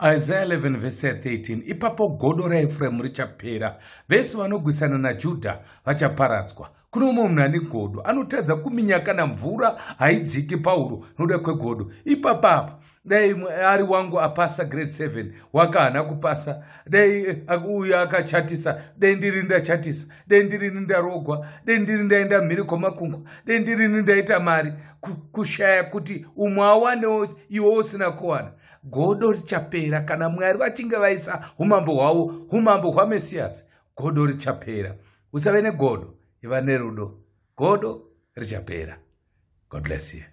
Isaiah 11 verse 13. Ipapo godo richapera. Vese vanogwisana naJudha vachaparadzwa. Kuno munhu ane godo anotadza kuminyaka namvura haidziki pauro nokuda kwegodo. Ipapapa dai ari wangu apasa grade 7 wakahana kupasa, dai uyu akachatisa, dai ndiri ndachatisa, dai ndiri ndarogwa, dai ndiri ndaenda mhiri kwamakungwa, dai ndiri ndaita mari, kushaya kuti umwe awanewo iwo usina kuwana. Godo richapera kana Mwari vachinge vaisa umambo hwavo, umambo hwaMesiyasi. Godo richapera. Usave negodo, iva nerudo. Godo richapera. God bless you.